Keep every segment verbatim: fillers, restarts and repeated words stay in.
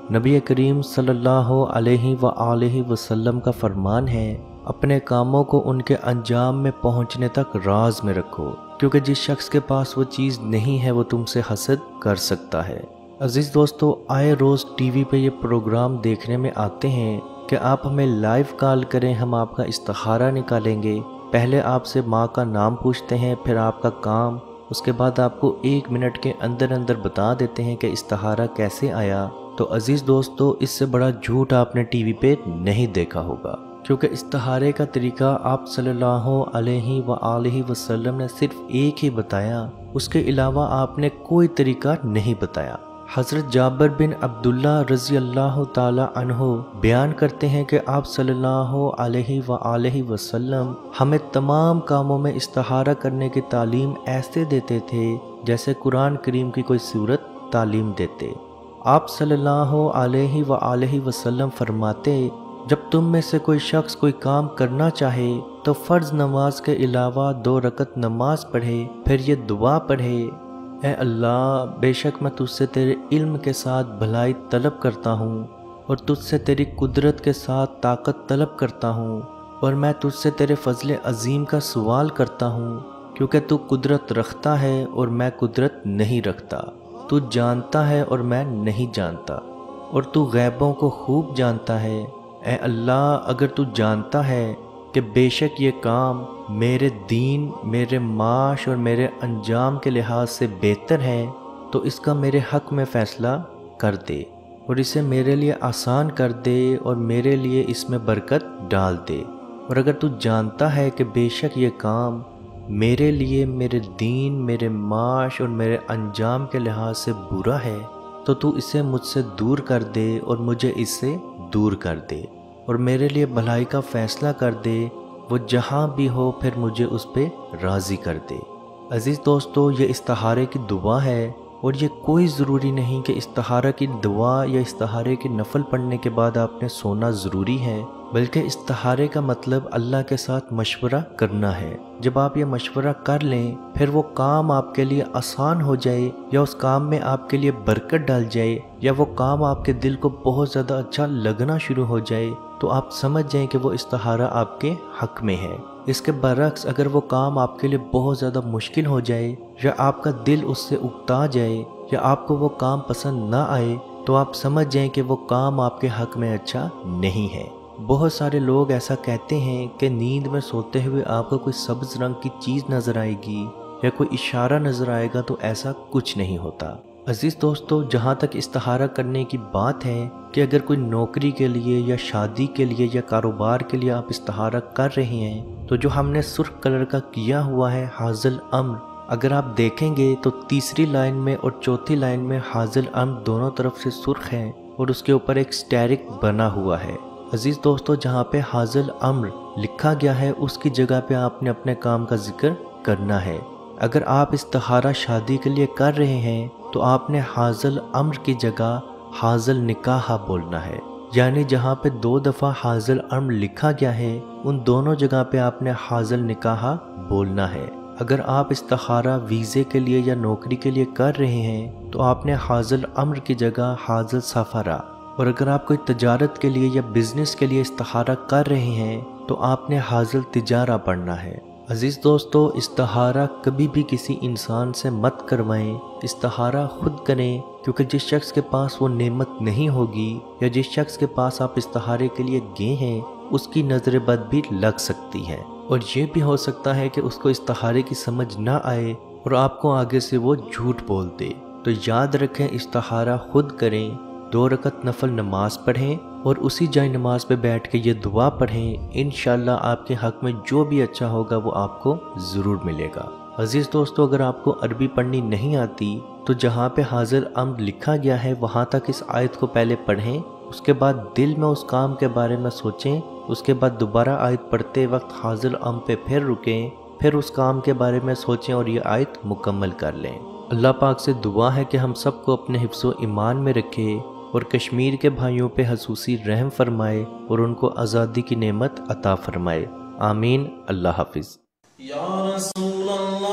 नबी करीम सल्लल्लाहु अलैहि व आलिहि वसल्लम का फरमान है, अपने कामों को उनके अंजाम में पहुंचने तक राज में रखो, क्योंकि जिस शख्स के पास वो चीज़ नहीं है वो तुमसे हसद कर सकता है। अजीज़ दोस्तों, आए रोज़ टीवी पे ये प्रोग्राम देखने में आते हैं कि आप हमें लाइव कॉल करें, हम आपका इस्तिखारा निकालेंगे। पहले आपसे माँ का नाम पूछते हैं, फिर आपका काम, उसके बाद आपको एक मिनट के अंदर अंदर बता देते हैं कि इस्तिखारा कैसे आया। तो अजीज़ दोस्तों, इससे बड़ा झूठ आपने टीवी पे नहीं देखा होगा, क्योंकि इस्तिखारे का तरीका आप सल्लल्लाहु अलैहि व आलिहि वसल्लम ने सिर्फ एक ही बताया, उसके अलावा आपने कोई तरीका नहीं बताया। हज़रत जाबिर बिन अब्दुल्ला रज़ी अल्लाह ताला अन्हो बयान करते हैं कि आप सल्लल्लाहु अलैहि व आलिहि वसल्लम हमें तमाम कामों में इस्तिखारा करने की तालीम ऐसे देते थे जैसे कुरान करीम की कोई सूरत तालीम देते। आप सल्लल्लाहु अलैहि व आलिहि वसल्लम फरमाते, जब तुम में से कोई शख्स कोई काम करना चाहे तो फ़र्ज़ नमाज के अलावा दो रकत नमाज पढ़े, फिर ये दुआ पढ़े, ऐ अल्लाह, बेशक मैं तुझसे तेरे इल्म के साथ भलाई तलब करता हूँ और तुझसे तेरी कुदरत के साथ ताकत तलब करता हूँ, और मैं तुझसे तेरे फजल अजीम का सवाल करता हूँ, क्योंकि तू कुदरत रखता है और मैं कुदरत नहीं रखता, तू जानता है और मैं नहीं जानता, और तू गैबों को खूब जानता है। ऐ अल्लाह, अगर तू जानता है कि बेशक ये काम मेरे दीन, मेरे माश और मेरे अंजाम के लिहाज से बेहतर है, तो इसका मेरे हक़ में फ़ैसला कर दे और इसे मेरे लिए आसान कर दे और मेरे लिए इसमें बरकत डाल दे। और अगर तू जानता है कि बेशक ये काम मेरे लिए, मेरे दीन, मेरे माश और मेरे अंजाम के लिहाज से बुरा है, तो तू इसे मुझसे दूर कर दे और मुझे इससे दूर कर दे और मेरे लिए भलाई का फ़ैसला कर दे, वो जहाँ भी हो फिर मुझे उस पर राज़ी कर दे। अज़ीज़ दोस्तों, ये इस्तिखारे की दुआ है और ये कोई ज़रूरी नहीं कि इस्तिखारा की दुआ या इस्तिखारे की नफल पढ़ने के बाद आपने सोना ज़रूरी है, बल्कि इस्तिखारे का मतलब अल्लाह के साथ मशवरा करना है। जब आप ये मशवरा कर लें, फिर वो काम आपके लिए आसान हो जाए या उस काम में आपके लिए बरकत डाल जाए या वो काम आपके दिल को बहुत ज़्यादा अच्छा लगना शुरू हो जाए, तो आप समझ जाएं कि वो इस्तिखारा आपके हक़ में है। इसके बरक्स अगर वो काम आपके लिए बहुत ज़्यादा मुश्किल हो जाए या आपका दिल उससे उकता जाए या आपको वो काम पसंद ना आए, तो आप समझ जाएं कि वो काम आपके हक़ में अच्छा नहीं है। बहुत सारे लोग ऐसा कहते हैं कि नींद में सोते हुए आपको कोई सब्ज़ रंग की चीज़ नज़र आएगी या कोई इशारा नज़र आएगा, तो ऐसा कुछ नहीं होता। अजीज़ दोस्तों, जहाँ तक इस्तिखारा करने की बात है कि अगर कोई नौकरी के लिए या शादी के लिए या कारोबार के लिए आप इस्तिखारा कर रहे हैं, तो जो हमने सुर्ख कलर का किया हुआ है हाज़िल अम्र, अगर आप देखेंगे तो तीसरी लाइन में और चौथी लाइन में हाज़िल अम्र दोनों तरफ से सुर्ख है और उसके ऊपर एक स्टेरिक बना हुआ है। अजीज़ दोस्तों, जहाँ पे हाज़िल अम्र लिखा गया है उसकी जगह पे आपने अपने काम का जिक्र करना है। अगर आप इस्तिखारा शादी के लिए कर रहे हैं तो आपने हाज़िल अम्र की जगह हाज़िल निकाह बोलना है, यानी जहाँ पे दो दफ़ा हाज़िल अम्र लिखा गया है उन दोनों जगह पे आपने हाज़िल निकाह बोलना है। अगर आप इस्तिखारा वीज़े के लिए या नौकरी के लिए कर रहे हैं तो आपने हाज़िल अम्र की जगह हाज़िल सफ़रा, और अगर आप कोई तजारत के लिए या बिज़नेस के लिए इस्तिखारा कर रहे हैं तो आपने हाज़िल तिजारा पढ़ना है। अजीज़ दोस्तों, इस्तिखारा कभी भी किसी इंसान से मत करवाएं, इस्तिखारा खुद करें, क्योंकि जिस शख्स के पास वो नेमत नहीं होगी या जिस शख्स के पास आप इस्तिखारे के लिए गए हैं उसकी नज़र बद भी लग सकती है, और ये भी हो सकता है कि उसको इस्तिखारे की समझ ना आए और आपको आगे से वो झूठ बोल दे। तो याद रखें, इस्तिखारा खुद करें, दो रकत नफल नमाज पढ़ें और उसी जाए नमाज पे बैठ के ये दुआ पढ़ें। इंशाल्लाह आपके हक़ में जो भी अच्छा होगा वो आपको ज़रूर मिलेगा। अजीज़ दोस्तों, अगर आपको अरबी पढ़नी नहीं आती तो जहाँ पे हाज़िल अम्र लिखा गया है वहाँ तक इस आयत को पहले पढ़ें, उसके बाद दिल में उस काम के बारे में सोचें, उसके बाद दोबारा आयत पढ़ते वक्त हाज़िल अम्र पे फिर रुकें, फिर उस काम के बारे में सोचें और ये आयत मुकम्मल कर लें। अल्लाह पाक से दुआ है कि हम सबको अपने हिफ्ज़ो ईमान में रखे और कश्मीर के भाइयों पे खसूसी रहम फरमाए और उनको आज़ादी की नेमत अता फरमाए। आमीन। अल्लाह हाफिज़। या रसूल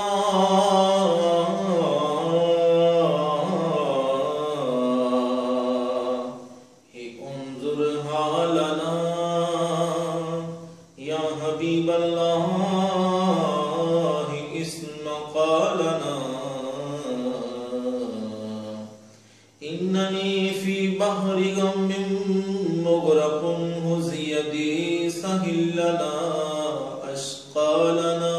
अल्लाह, لنا إنني في بحر غم مغرق هزي يدي سهل لنا أشقى لنا.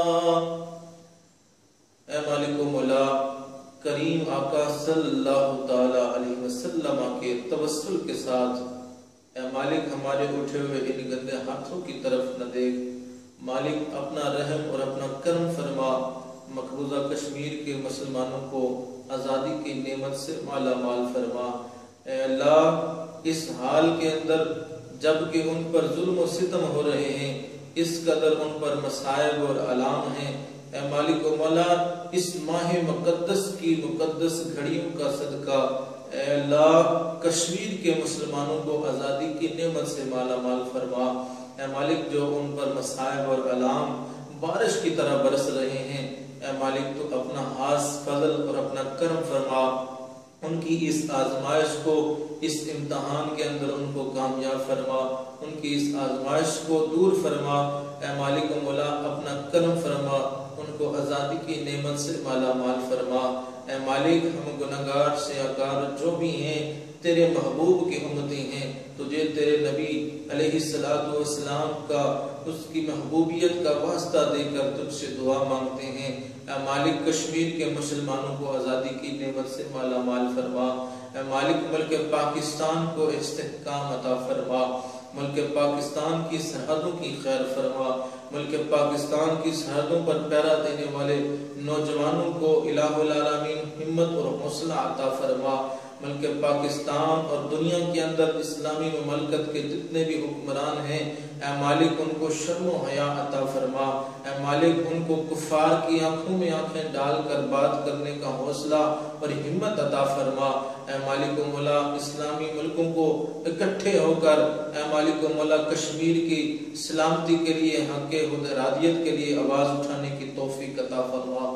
اے مالک و مولا کریم آقا صلی اللہ تعالی علیہ وسلم کے توسل کے ساتھ اے مالک ہمارے اٹھے ہوئے ان گندے ہاتھوں کی طرف نہ دیکھ. مالک اپنا رحم اور اپنا کرم فرما. مقبوضہ کشمیر کے مسلمانوں کو آزادی کی نعمت سے مالا مال فرما. اے اللہ اس حال کے اندر جب کہ ان پر ظلم و ستم ہو رہے ہیں، اس قدر ان پر مصائب اور آلام ہیں، اے مالک و مولا اس ماہ مقدس کی مقدس گھڑیوں کا صدقہ اے اللہ کشمیر کے مسلمانوں کو آزادی کی نعمت سے مالا مال فرما. اے مالک جو ان پر مصائب اور آلام بارش کی طرح برس رہے ہیں، اے مالک تو اپنا خاص فضل اور اپنا کرم فرما. ان کی اس آزمائش کو، اس امتحان کے اندر ان کو کامیاب فرما. ان کی اس آزمائش کو دور فرما. اے مالک و مولا اپنا کرم فرما. ان کو آزادی کی نعمت سے مالا مال فرما. اے مالک ہم گناہگار سیاکار جو بھی ہیں تیرے محبوب کی امتی ہیں، تجھے تیرے نبی علیہ الصلوۃ والسلام کا اس کی محبوبیت کا واسطہ دے کر تجھ سے دعا مانگتے ہیں. اے مالک کشمیر کے مسلمانوں کو آزادی کی نعمت سے مالا مال فرما. اے مالک ملک پاکستان کو استحکام عطا فرما. ملک پاکستان کی سرحدوں کی خیر فرما. ملک پاکستان کی سرحدوں پر پہرا دینے والے نوجوانوں کو الہ العالمین ہمت اور حوصلہ عطا فرما. ملک پاکستان اور دنیا کے اندر اسلامی مملکت کے جتنے بھی حکمران ہیں اے مالک ان کو شرم و حیا عطا فرما. اے مالک ان کو کفار کی آنکھوں میں آنکھیں ڈال کر بات کرنے کا حوصلہ اور ہمت عطا فرما. اے مالک و مولا اسلامی ملکوں کو اکٹھے ہو کر اے مالک و مولا کشمیر کی سلامتی کے لیے، حق حدرادیت کے لیے آواز اٹھانے کی توفیق عطا فرما.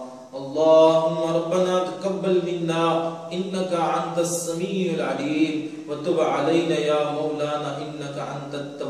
اللهم ربنا تقبل منا انك انت السميع العليم وتب علينا يا مولانا انك انت التواب